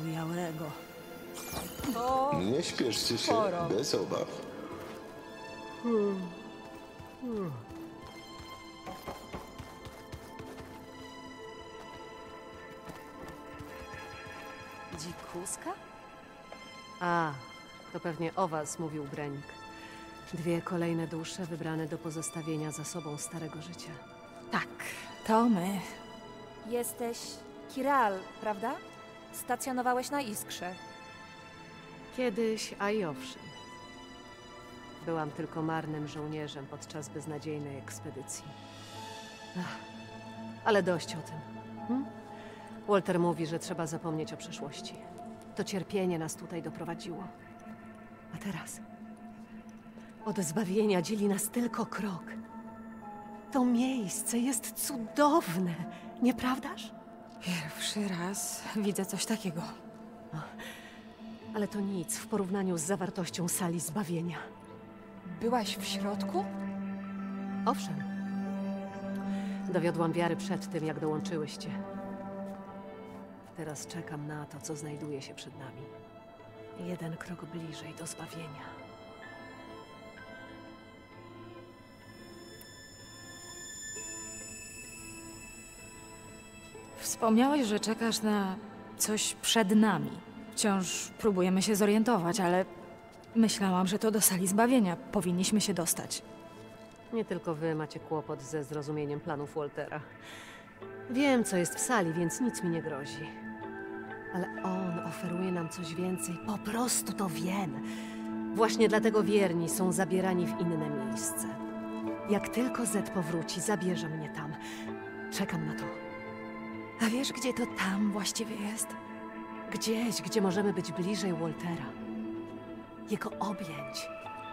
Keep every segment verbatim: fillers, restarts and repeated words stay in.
ujałego. To Nie śpieszcie się, sporo. bez obaw. dzikuska? A, to pewnie o was mówił Brenik. Dwie kolejne dusze wybrane do pozostawienia za sobą starego życia. Tak, to my. Jesteś Kiral, prawda? Stacjonowałeś na Iskrze. Kiedyś, a i owszem. Byłam tylko marnym żołnierzem podczas beznadziejnej ekspedycji. Ach, ale dość o tym. Hm? Walter mówi, że trzeba zapomnieć o przeszłości. To cierpienie nas tutaj doprowadziło. A teraz? Od zbawienia dzieli nas tylko krok. To miejsce jest cudowne, nieprawdaż? Pierwszy raz widzę coś takiego. Ale to nic w porównaniu z zawartością sali zbawienia. Byłaś w środku? Owszem. Dowiodłam wiary przed tym, jak dołączyłyście. Teraz czekam na to, co znajduje się przed nami. Jeden krok bliżej do zbawienia. Wspomniałeś, że czekasz na coś przed nami. Wciąż próbujemy się zorientować, ale myślałam, że to do sali zbawienia powinniśmy się dostać. Nie tylko wy macie kłopot ze zrozumieniem planów Waltera. Wiem, co jest w sali, więc nic mi nie grozi. Ale on oferuje nam coś więcej. Po prostu to wiem. Właśnie dlatego wierni są zabierani w inne miejsce. Jak tylko Zed powróci, zabierze mnie tam. Czekam na to. A wiesz, gdzie to tam właściwie jest? Gdzieś, gdzie możemy być bliżej Waltera. Jego objęć.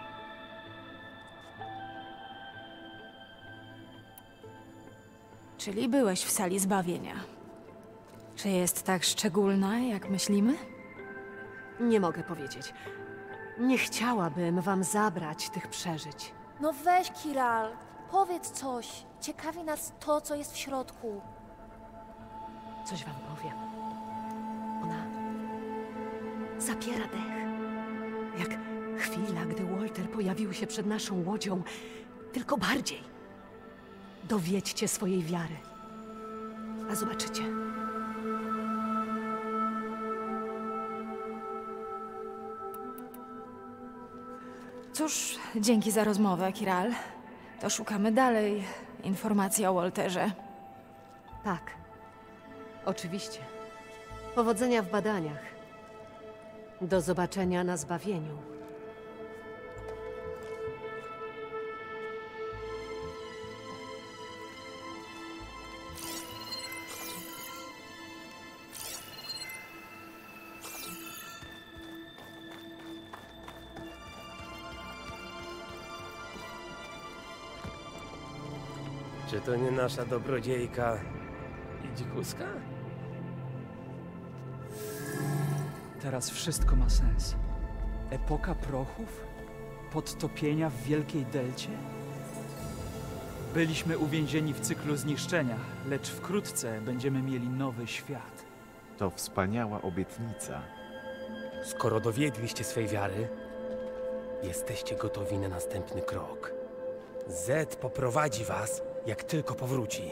Czyli byłeś w sali zbawienia. Czy jest tak szczególna, jak myślimy? Nie mogę powiedzieć. Nie chciałabym wam zabrać tych przeżyć. No weź, Kiral, powiedz coś. Ciekawi nas to, co jest w środku. Coś wam powiem. Ona zapiera dech. Jak chwila, gdy Walter pojawił się przed naszą łodzią. Tylko bardziej. Dowiedźcie swojej wiary. A zobaczycie. Cóż, dzięki za rozmowę, Kiral. To szukamy dalej informacji o Walterze. Tak. Oczywiście. Powodzenia w badaniach. Do zobaczenia na zbawieniu. Czy to nie nasza dobrodziejka i dzikuska? Teraz wszystko ma sens. Epoka prochów? Podtopienia w Wielkiej Delcie? Byliśmy uwięzieni w cyklu zniszczenia, lecz wkrótce będziemy mieli nowy świat. To wspaniała obietnica. Skoro dowiedliście swej wiary, jesteście gotowi na następny krok. Zed poprowadzi was, jak tylko powróci.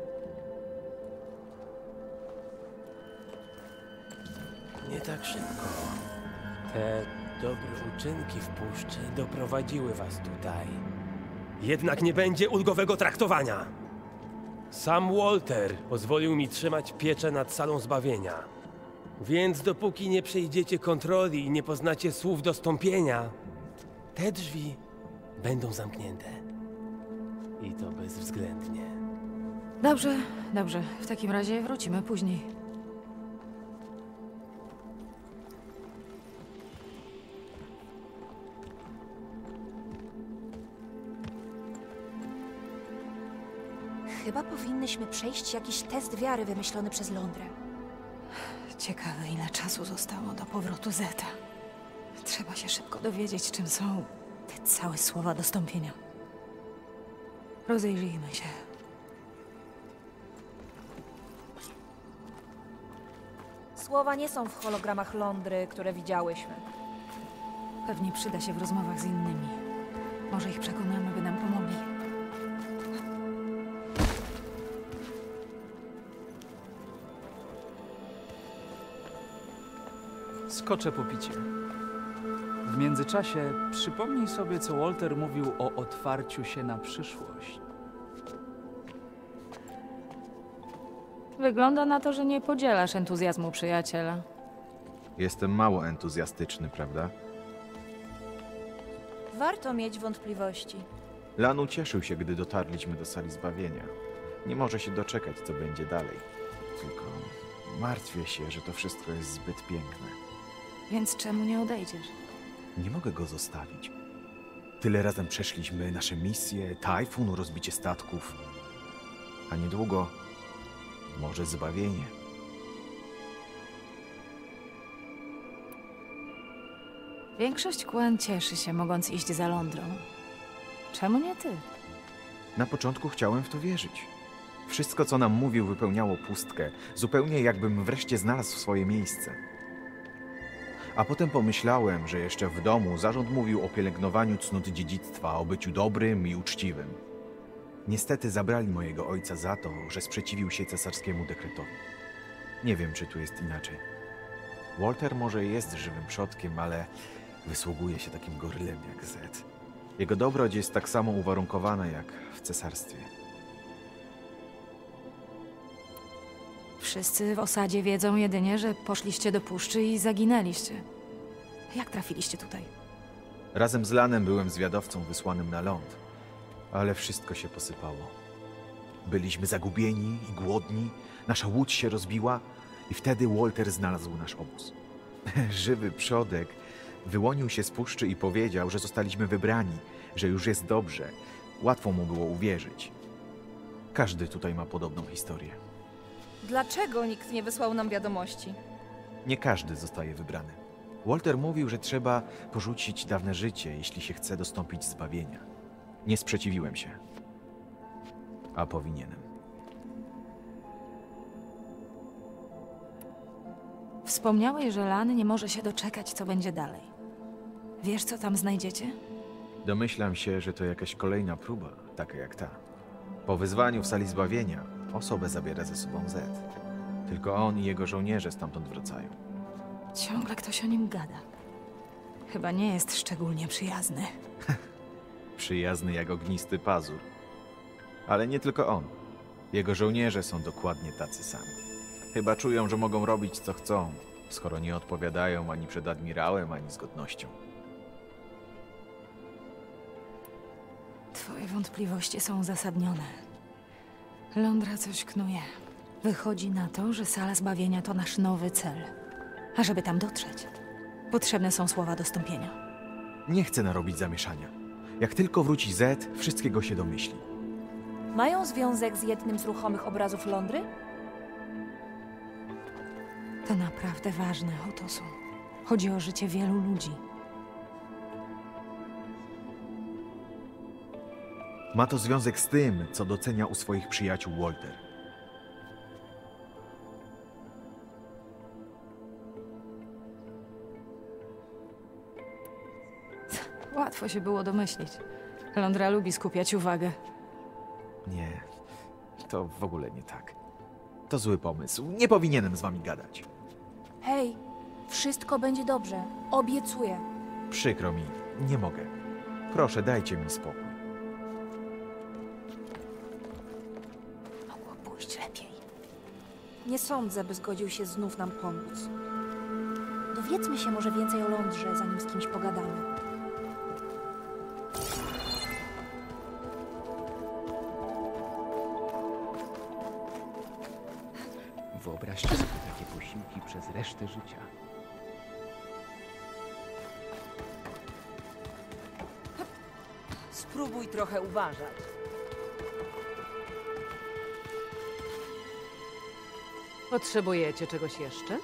Nie tak szybko. Te dobre uczynki w puszczy doprowadziły was tutaj. Jednak nie będzie ulgowego traktowania. Sam Walter pozwolił mi trzymać pieczę nad salą zbawienia. Więc dopóki nie przejdziecie kontroli i nie poznacie słów dostąpienia, te drzwi będą zamknięte. I to bezwzględnie. Dobrze, dobrze. W takim razie wrócimy później. Chyba powinnyśmy przejść jakiś test wiary wymyślony przez Londrę. Ciekawe, ile czasu zostało do powrotu Zeta. Trzeba się szybko dowiedzieć, czym są te całe słowa dostąpienia. Rozejrzyjmy się. Słowa nie są w hologramach Londry, które widziałyśmy. Pewnie przyda się w rozmowach z innymi. Może ich przekonamy, by nam pomogli. Skoczę po picie. W międzyczasie przypomnij sobie, co Walter mówił o otwarciu się na przyszłość. Wygląda na to, że nie podzielasz entuzjazmu przyjaciela. Jestem mało entuzjastyczny, prawda? Warto mieć wątpliwości. Lanu cieszył się, gdy dotarliśmy do sali zbawienia. Nie może się doczekać, co będzie dalej. Tylko martwię się, że to wszystko jest zbyt piękne. Więc czemu nie odejdziesz? Nie mogę go zostawić. Tyle razem przeszliśmy nasze misje, tajfun, rozbicie statków. A niedługo może zbawienie. Większość Quen cieszy się, mogąc iść za Londrą. Czemu nie ty? Na początku chciałem w to wierzyć. Wszystko, co nam mówił, wypełniało pustkę, zupełnie jakbym wreszcie znalazł swoje miejsce. A potem pomyślałem, że jeszcze w domu zarząd mówił o pielęgnowaniu cnót dziedzictwa, o byciu dobrym i uczciwym. Niestety zabrali mojego ojca za to, że sprzeciwił się cesarskiemu dekretowi. Nie wiem, czy tu jest inaczej. Walter może jest żywym przodkiem, ale wysługuje się takim gorylem jak Zed. Jego dobroć jest tak samo uwarunkowana jak w cesarstwie. Wszyscy w osadzie wiedzą jedynie, że poszliście do puszczy i zaginęliście. Jak trafiliście tutaj? Razem z Lanem byłem zwiadowcą wysłanym na ląd, ale wszystko się posypało. Byliśmy zagubieni i głodni, nasza łódź się rozbiła i wtedy Walter znalazł nasz obóz. Żywy przodek wyłonił się z puszczy i powiedział, że zostaliśmy wybrani, że już jest dobrze. Łatwo mu było uwierzyć. Każdy tutaj ma podobną historię. Dlaczego nikt nie wysłał nam wiadomości? Nie każdy zostaje wybrany. Walter mówił, że trzeba porzucić dawne życie, jeśli się chce dostąpić zbawienia. Nie sprzeciwiłem się. A powinienem. Wspomniałeś, że Lan nie może się doczekać, co będzie dalej. Wiesz, co tam znajdziecie? Domyślam się, że to jakaś kolejna próba, taka jak ta. Po wyzwaniu w sali zbawienia osobę zabiera ze sobą Zed. Tylko on i jego żołnierze stamtąd wracają. Ciągle ktoś o nim gada. Chyba nie jest szczególnie przyjazny. Przyjazny jak ognisty pazur. Ale nie tylko on. Jego żołnierze są dokładnie tacy sami. Chyba czują, że mogą robić co chcą, skoro nie odpowiadają ani przed admirałem, ani z godnością. Twoje wątpliwości są uzasadnione. Londra coś knuje. Wychodzi na to, że sala zbawienia to nasz nowy cel. A żeby tam dotrzeć, potrzebne są słowa dostąpienia. Nie chcę narobić zamieszania. Jak tylko wróci Zed, wszystkiego się domyśli. Mają związek z jednym z ruchomych obrazów Londry? To naprawdę ważne, Otosu. Chodzi o życie wielu ludzi. Ma to związek z tym, co docenia u swoich przyjaciół Walter. Łatwo się było domyślić. Londra lubi skupiać uwagę. Nie, to w ogóle nie tak. To zły pomysł. Nie powinienem z wami gadać. Hej, wszystko będzie dobrze. Obiecuję. Przykro mi, nie mogę. Proszę, dajcie mi spokój. Mogło pójść lepiej. Nie sądzę, by zgodził się znów nam pomóc. Dowiedzmy się może więcej o Londrze, zanim z kimś pogadamy. Wyobraźcie sobie takie posiłki przez resztę życia. Spróbuj trochę uważać. Potrzebujecie czegoś jeszcze?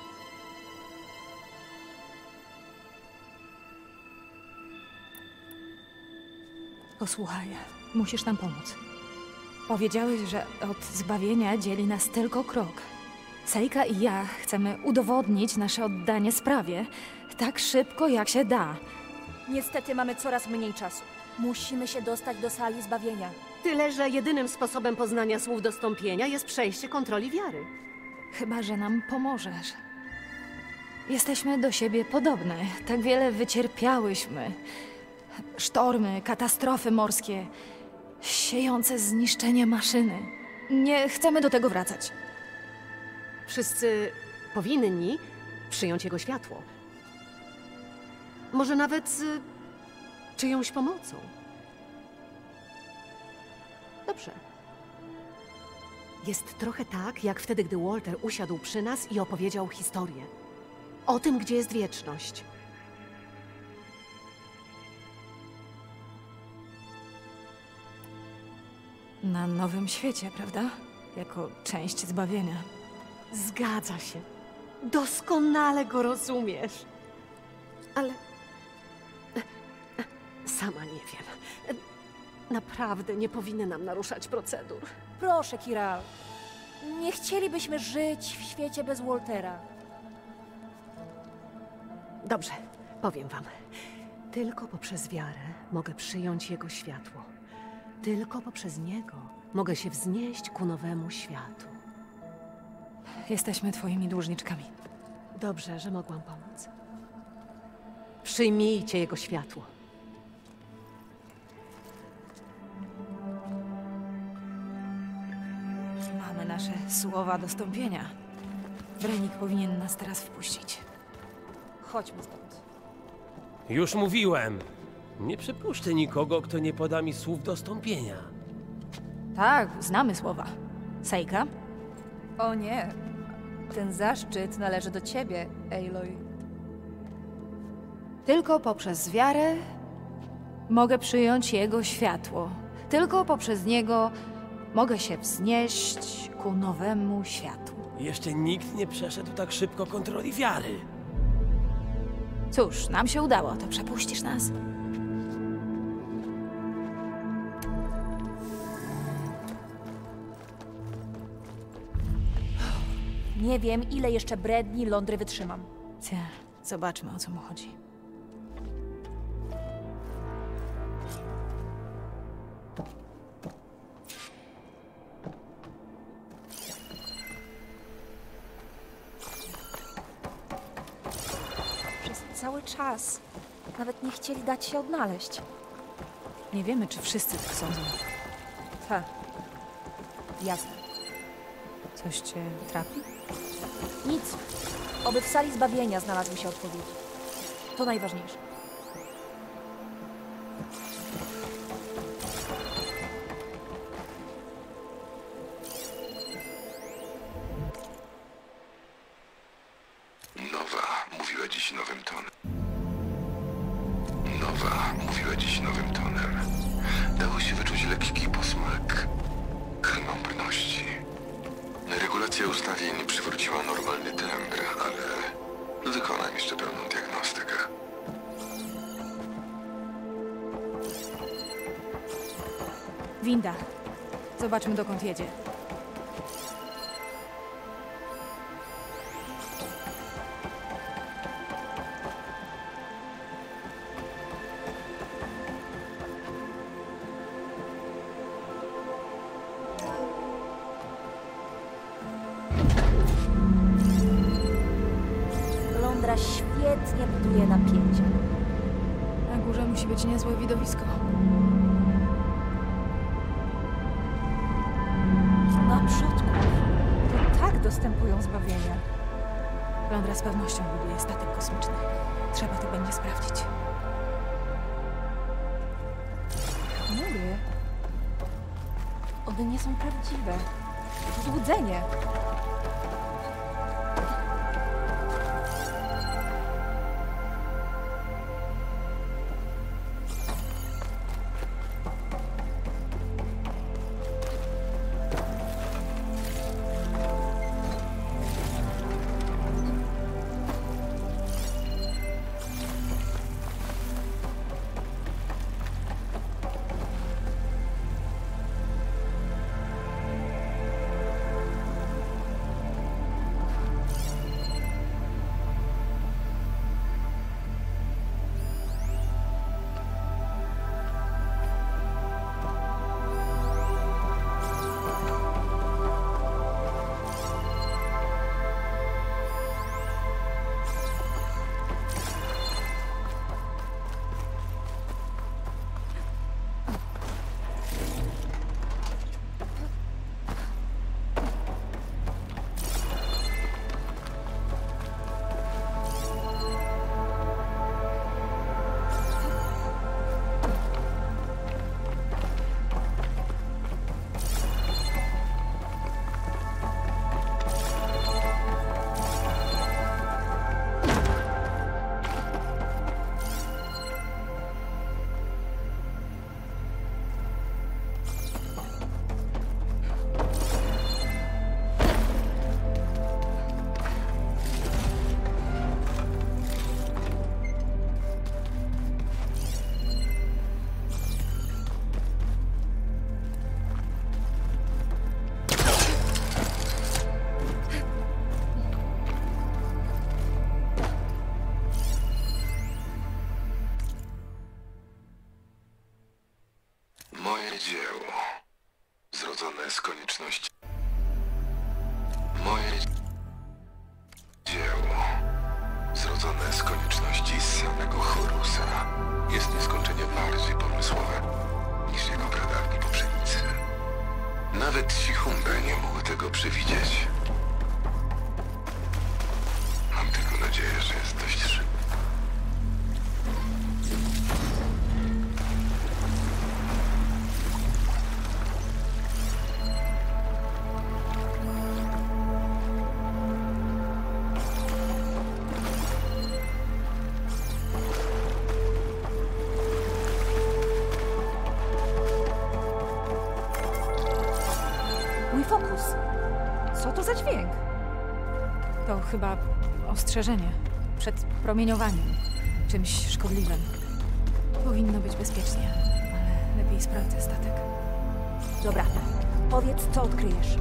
Posłuchaj, musisz nam pomóc. Powiedziałeś, że od zbawienia dzieli nas tylko krok. Sejka i ja chcemy udowodnić nasze oddanie sprawie tak szybko, jak się da. Niestety mamy coraz mniej czasu. Musimy się dostać do sali zbawienia. Tyle, że jedynym sposobem poznania słów dostąpienia jest przejście kontroli wiary. Chyba że nam pomożesz. Jesteśmy do siebie podobne. Tak wiele wycierpiałyśmy. Sztormy, katastrofy morskie, siejące zniszczenie maszyny. Nie chcemy do tego wracać. Wszyscy powinni przyjąć jego światło. Może nawet z czyjąś pomocą. Dobrze. Jest trochę tak, jak wtedy, gdy Walter usiadł przy nas i opowiedział historię. O tym, gdzie jest wieczność. Na nowym świecie, prawda? Jako część zbawienia. Zgadza się. Doskonale go rozumiesz. Ale... Sama nie wiem. Naprawdę nie powinny nam naruszać procedur. Proszę, Kiral. Nie chcielibyśmy żyć w świecie bez Waltera. Dobrze, powiem wam. Tylko poprzez wiarę mogę przyjąć jego światło. Tylko poprzez niego mogę się wznieść ku nowemu światu. Jesteśmy twoimi dłużniczkami. Dobrze, że mogłam pomóc. Przyjmijcie jego światło. Mamy nasze słowa dostąpienia. Wrenik powinien nas teraz wpuścić. Chodźmy stąd. Już mówiłem. Nie przypuszczę nikogo, kto nie poda mi słów dostąpienia. Tak, znamy słowa. Sejka? O nie. Ten zaszczyt należy do ciebie, Aloy. Tylko poprzez wiarę mogę przyjąć jego światło. Tylko poprzez niego mogę się wznieść ku nowemu światu. Jeszcze nikt nie przeszedł tak szybko kontroli wiary. Cóż, nam się udało, to przepuścisz nas? Nie wiem, ile jeszcze bredni Londry wytrzymam. Cia, zobaczmy, o co mu chodzi. Przez cały czas nawet nie chcieli dać się odnaleźć. Nie wiemy, czy wszyscy tak sądzą. Ha. Jasne. Coś cię trapi? Nic. Oby w sali zbawienia znalazły się odpowiedzi. To najważniejsze. Nowa mówiła dziś nowym tonem. Nowa mówiła dziś nowym tonem. Dało się wyczuć lekki posmak krnąbrności. Regulacja ustawień przywróciła normalny tembr, ale wykonam jeszcze pełną diagnostykę. Winda. Zobaczmy, dokąd jedzie. Londra świetnie buduje napięcie. Na górze musi być niezłe widowisko. Na przodku. To tak dostępują zbawienia. Londra z pewnością buduje statek kosmiczny. Trzeba to będzie sprawdzić. Chmury. One nie są prawdziwe. To złudzenie. zrodzone z konieczności. Moje dzieło, zrodzone z konieczności z samego Horusa, jest nieskończenie bardziej pomysłowe niż jego pradawni poprzednicy. Nawet Sichumbe nie mógł tego przewidzieć. Mam tylko nadzieję, że jest dość szybko. Mój fokus. Co to za dźwięk? To chyba ostrzeżenie przed promieniowaniem, czymś szkodliwym. Powinno być bezpiecznie, ale lepiej sprawdzę statek. Dobra, powiedz, co odkryjesz.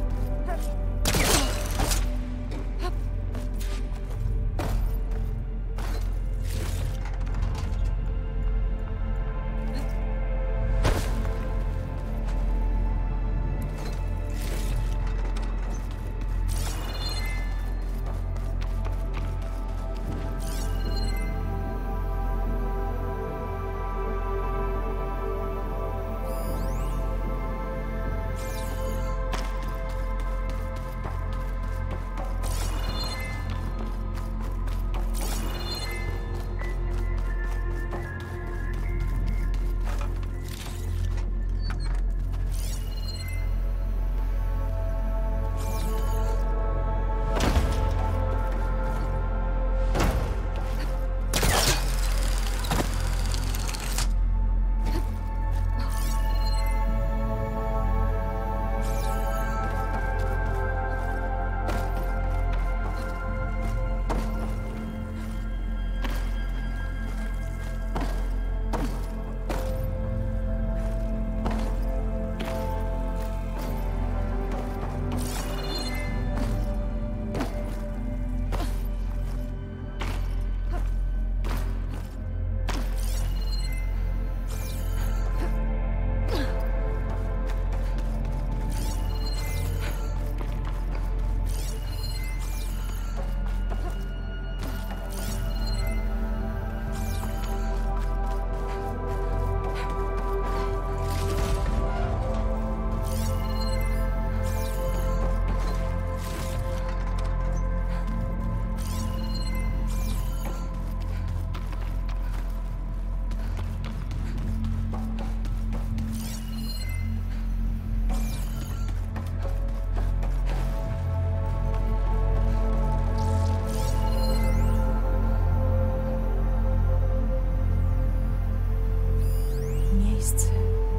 Miejsce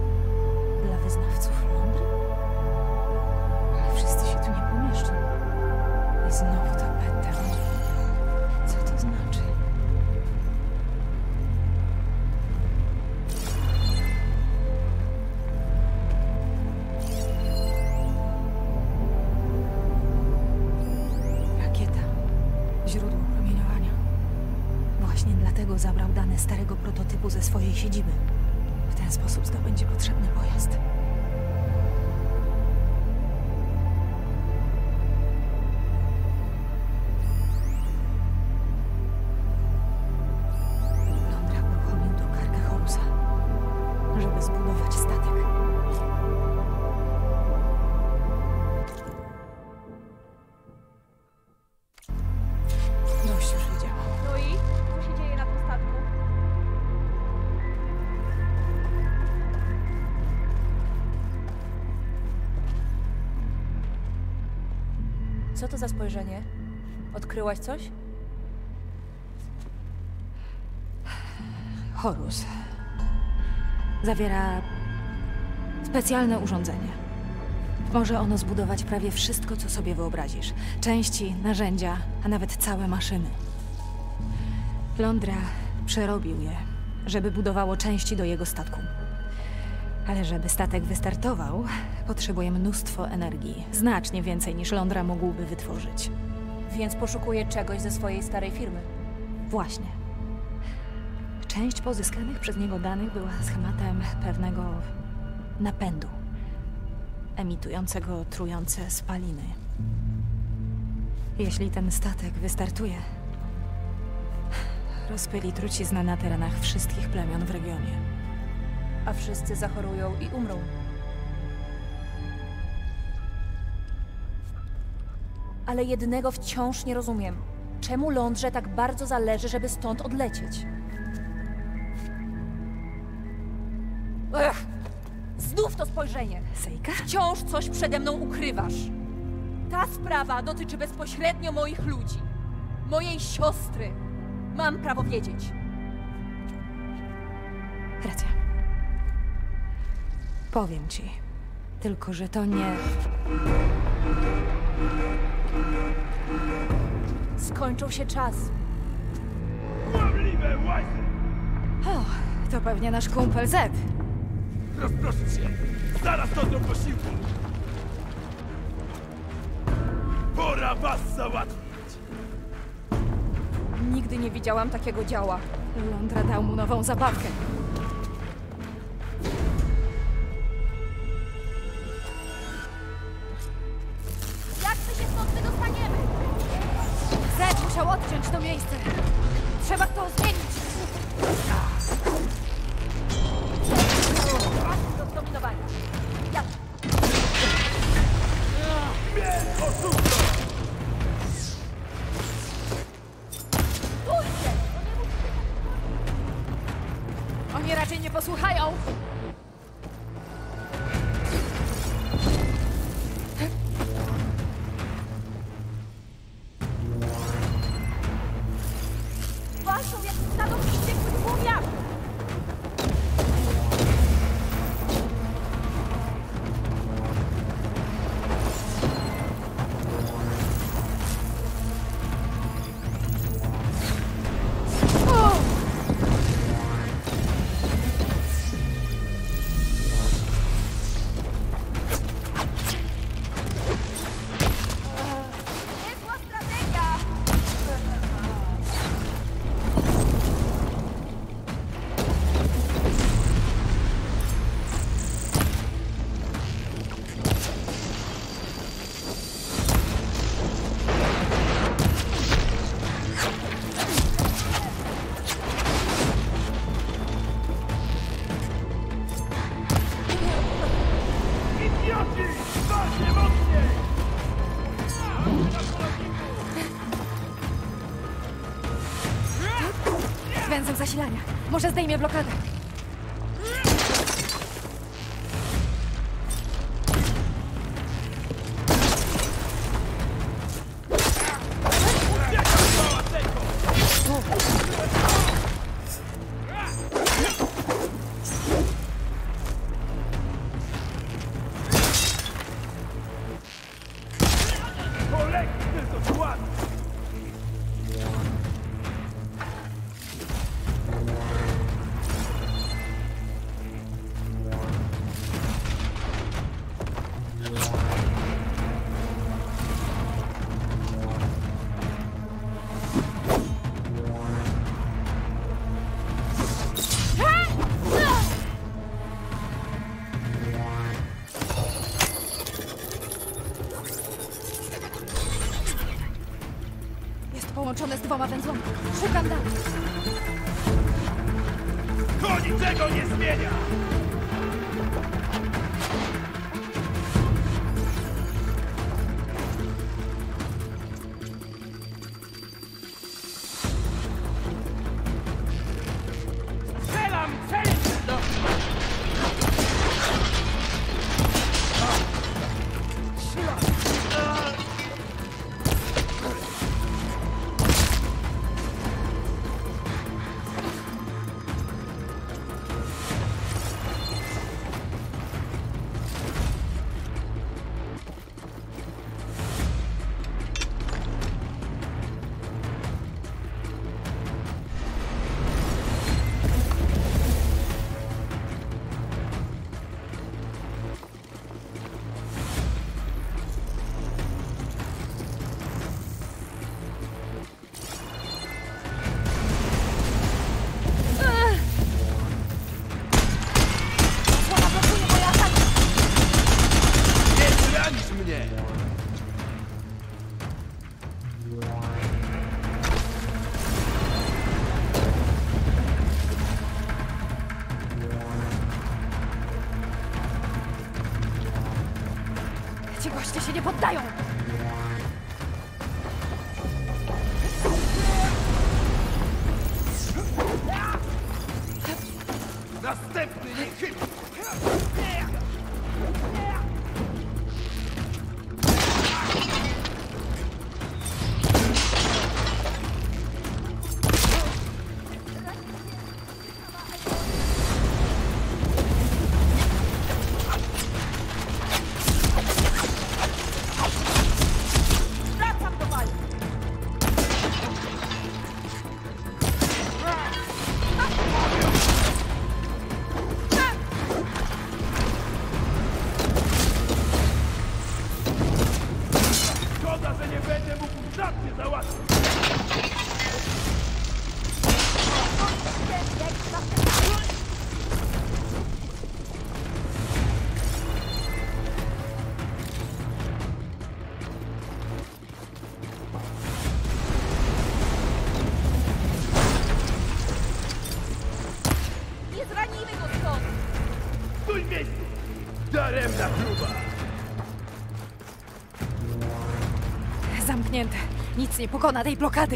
dla wyznawców Londry? Ale wszyscy się tu nie pomieszczą. I znowu ta peta. Co to znaczy? Rakieta. Źródło promieniowania. Właśnie dlatego zabrał dane starego prototypu ze swojej siedziby. W ten sposób zdobędzie potrzebny pojazd. Londra uruchomił drukarkę Horusa, żeby zbudować statek. Dość już widziałam. No i? Co się dzieje na tym statku? Co to za spojrzenie? Odkryłaś coś? Horus zawiera specjalne urządzenie. Może ono zbudować prawie wszystko, co sobie wyobrazisz. Części, narzędzia, a nawet całe maszyny. Londra przerobił je, żeby budowało części do jego statku. Ale żeby statek wystartował, potrzebuje mnóstwo energii. Znacznie więcej niż Londra mógłby wytworzyć. Więc poszukuje czegoś ze swojej starej firmy. Właśnie. Część pozyskanych przez niego danych była schematem pewnego napędu. emitującego trujące spaliny. Jeśli ten statek wystartuje, rozpyli truciznę na terenach wszystkich plemion w regionie. A wszyscy zachorują i umrą. Ale jednego wciąż nie rozumiem. Czemu Londrze tak bardzo zależy, żeby stąd odlecieć? Ech! Znów to spojrzenie! Sejka? Wciąż coś przede mną ukrywasz. Ta sprawa dotyczy bezpośrednio moich ludzi. Mojej siostry. Mam prawo wiedzieć. Racja. Powiem ci. Tylko, że to nie... Skończył się czas. O, to pewnie nasz kumpel Z. Rozproszyć się! Zaraz to do posiłku! Pora was załatwić! Nigdy nie widziałam takiego działa. Londra dał mu nową zabawkę. Jak my się stąd wydostaniemy? Z musiał odciąć to miejsce. Trzeba to zmienić. Do zdominowania. Ja... Pójdźcie! Oni raczej nie posłuchają. Walczą jak stado wściekłych głowiarzy! Niezła strategia! Idioci! Walcie mocniej! Węzeł zasilania. Może zdejmie blokadę. Poleci tylko skład! Jest połączone z dwoma węzłami. Szukam dalej. To niczego nie zmienia! Strzelam! Celim! No. mnie! Ci goście się nie poddają! Następny nie chyba! Wracam do walki! Szkoda, że nie będę mógł żadnie załatwić! Nie zranimy go stąd! Stój w miejscu! Daremna próba! Zamknięte. Nic nie pokona tej blokady.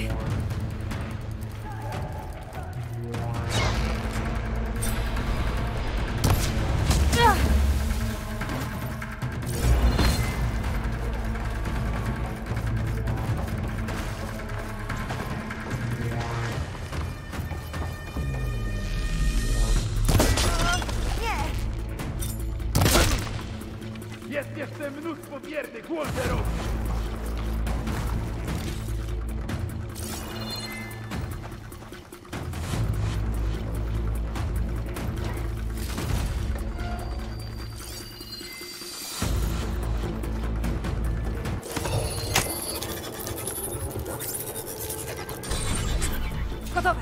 Jest jeszcze mnóstwo wiernych Walterowi! Gotowe!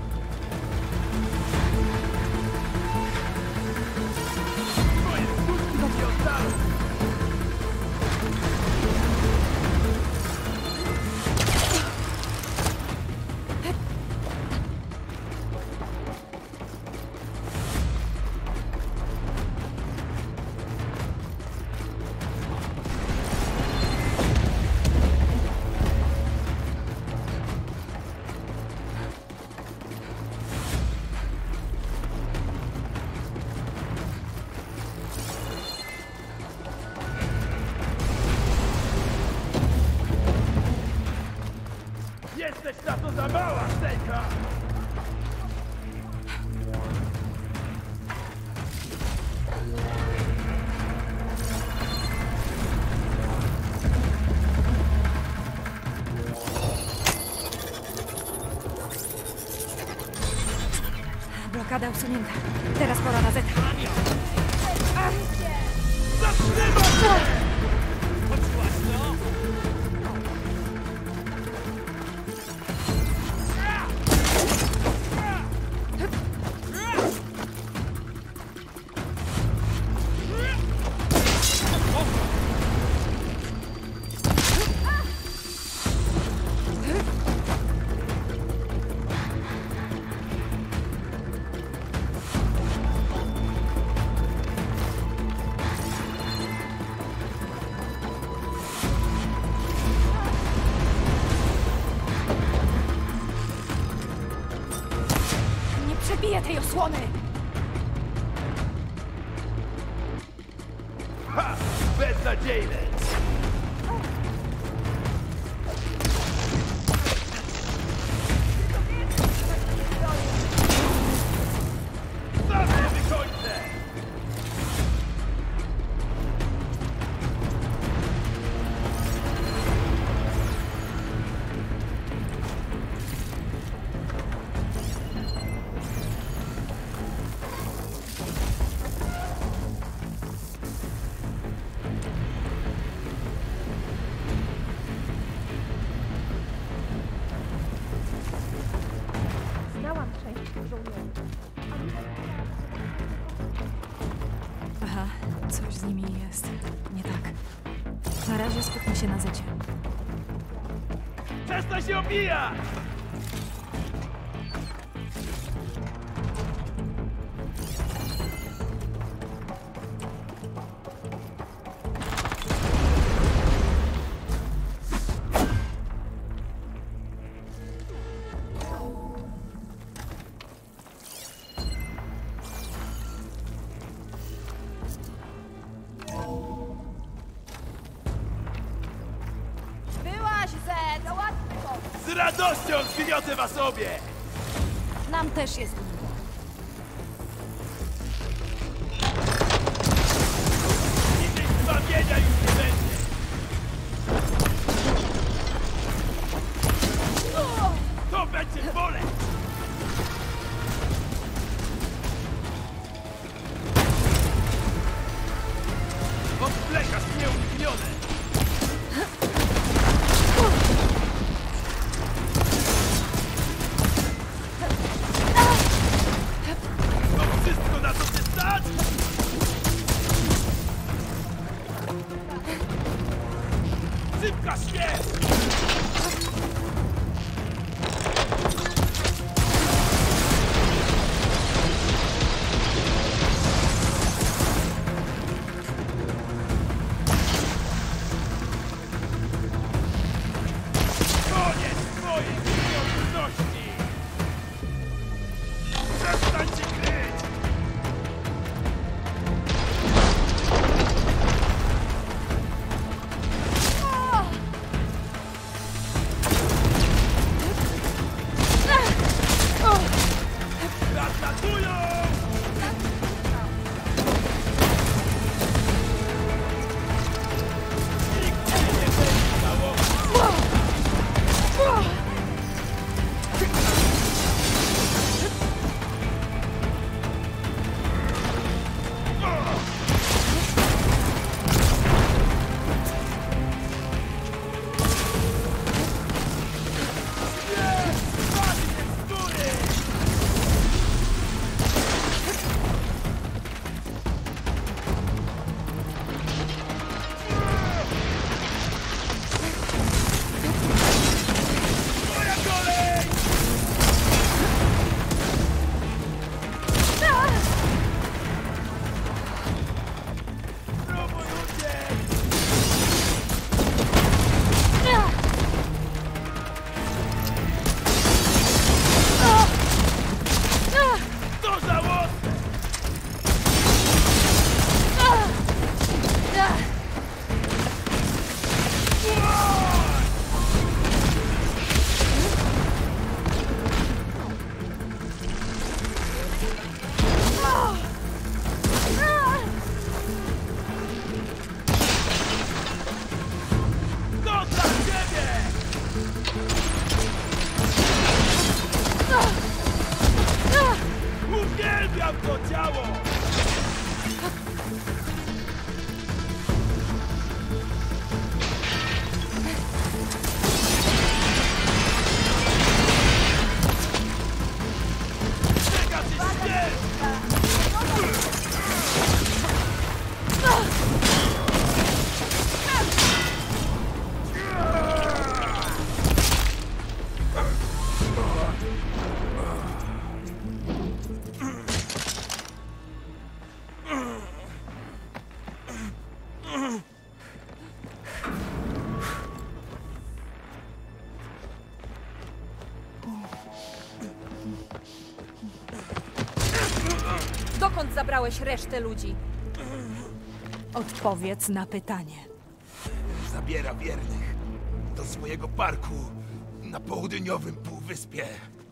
Moje skutki nie oddały! Jesteś na to za mała, Sejka! Blokada usunięta. Teraz pora na Zeta. Zatrzymaj się! Nie przebiję tej osłony! Ha! Beznadziejne! Sam nie wykończę! Na razie skupmy się na Zecie. Przestań się obijać! Byłaś, Zed! Załatwmy to! Z radością zgniotę was obie! Nam też jest miło. Niczej zbawienia już nie będzie! To będzie boleć! Odwlekasz nieuniknione! To wszystko, na co cię stać? Szybka śmierć! Koniec twojej nieobecności! Przestań się kryć! Ratują! Nikt się nie będzie całował! Moja kolej! Spróbuj uciec! To żałosne! To dla ciebie! Uwielbiam to ciało! Czeka cię śmierć! Dokąd zabrałeś resztę ludzi? Odpowiedz na pytanie. Zabiera wiernych do swojego parku na południowym półwyspie.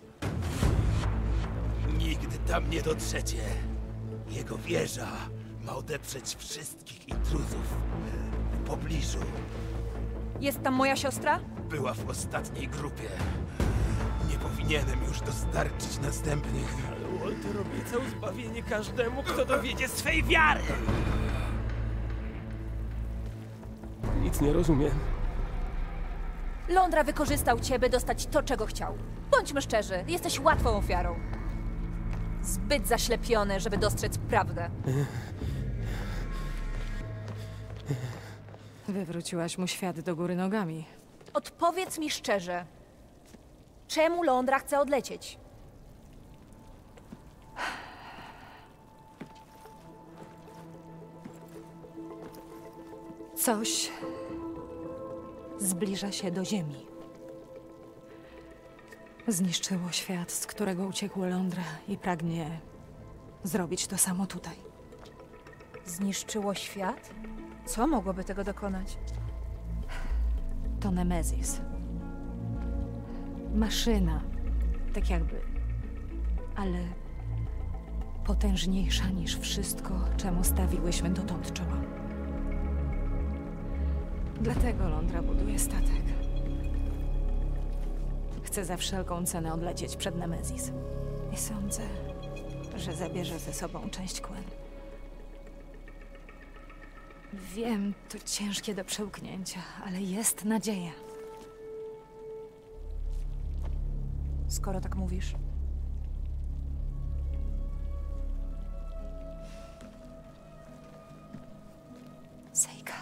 Nigdy tam nie dotrzecie. Jego wieża ma odeprzeć wszystkich intruzów w pobliżu. Jest tam moja siostra? Była w ostatniej grupie. Nie powinienem już dostarczyć następnych. Ale Walter obiecał zbawienie każdemu, kto dowiedzie swej wiary. Nic nie rozumiem. Londra wykorzystał cię, by dostać to, czego chciał. Bądźmy szczerzy, jesteś łatwą ofiarą. Zbyt zaślepiony, żeby dostrzec prawdę. Wywróciłaś mu świat do góry nogami. Odpowiedz mi szczerze. Czemu Londra chce odlecieć? Coś zbliża się do Ziemi. Zniszczyło świat, z którego uciekło Londra i pragnie zrobić to samo tutaj. Zniszczyło świat? Co mogłoby tego dokonać? To Nemezis. Maszyna, tak jakby, ale potężniejsza niż wszystko, czemu stawiłyśmy dotąd czoła. Dlatego Londra buduje statek. Chce za wszelką cenę odlecieć przed Nemezis. I sądzę, że zabierze ze sobą część Quen. Wiem, to ciężkie do przełknięcia, ale jest nadzieja. Skoro tak mówisz. Sejka.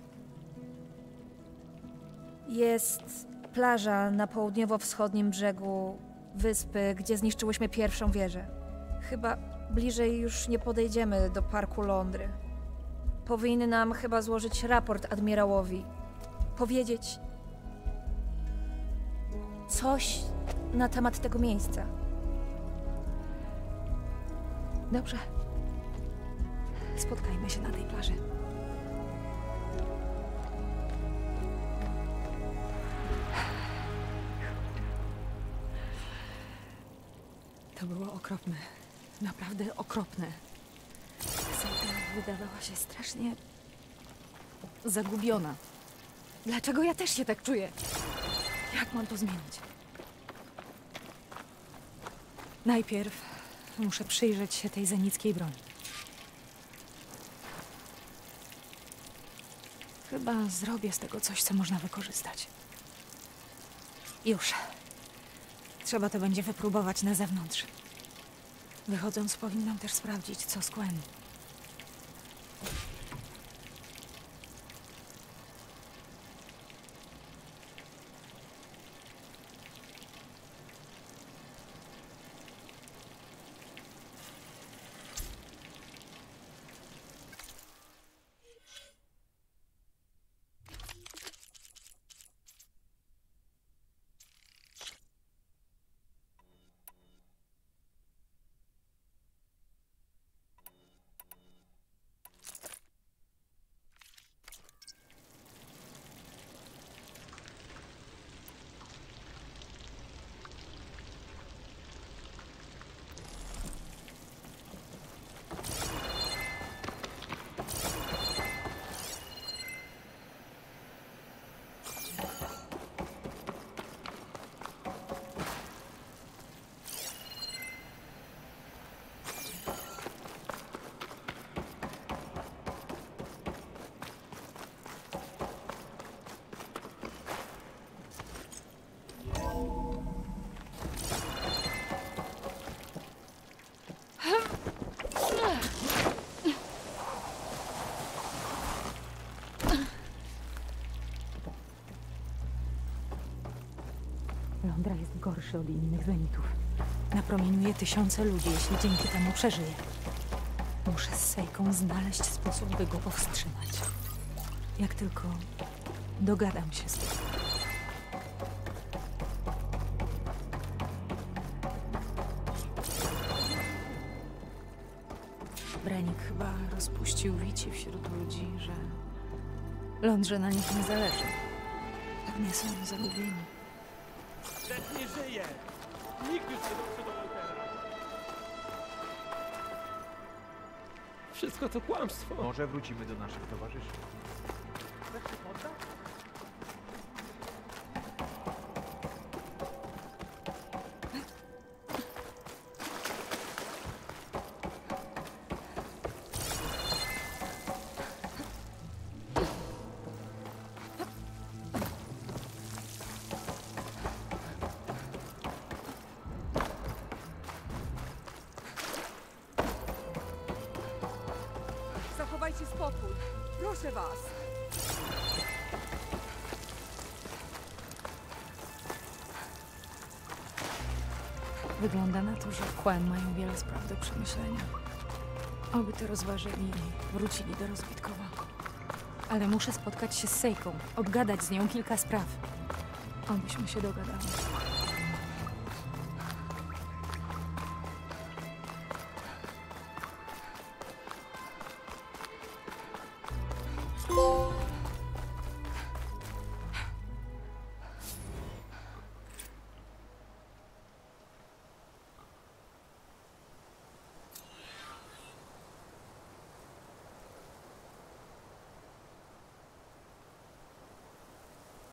Jest plaża na południowo-wschodnim brzegu wyspy, gdzie zniszczyłyśmy pierwszą wieżę. Chyba bliżej już nie podejdziemy do parku Londry. Powinny nam chyba złożyć raport admirałowi. Powiedzieć coś na temat tego miejsca. Dobrze. Spotkajmy się na tej plaży. To było okropne. Naprawdę okropne. Sejka wydawała się strasznie zagubiona. Dlaczego ja też się tak czuję? Jak mam to zmienić? Najpierw muszę przyjrzeć się tej zenickiej broni. Chyba zrobię z tego coś, co można wykorzystać. Już. Trzeba to będzie wypróbować na zewnątrz. Wychodząc, powinnam też sprawdzić, co z Quen. Londra jest gorszy od innych zenitów. Napromieniuje tysiące ludzi, jeśli dzięki temu przeżyje. Muszę z Sejką znaleźć sposób, by go powstrzymać. Jak tylko dogadam się z tym. Brenik chyba rozpuścił wici wśród ludzi, że Londrze na nich nie zależy. Pewnie są zagubieni. Zet nie żyje! Nikt już nie dotrze do Waltera! Wszystko to kłamstwo. Może wrócimy do naszych towarzyszy. Zachowajcie spokój. Proszę was. Wygląda na to, że Quen mają wiele spraw do przemyślenia. Oby to rozważyli i wrócili do rozbitkowa. Ale muszę spotkać się z Sejką, obgadać z nią kilka spraw. Obyśmy się dogadały.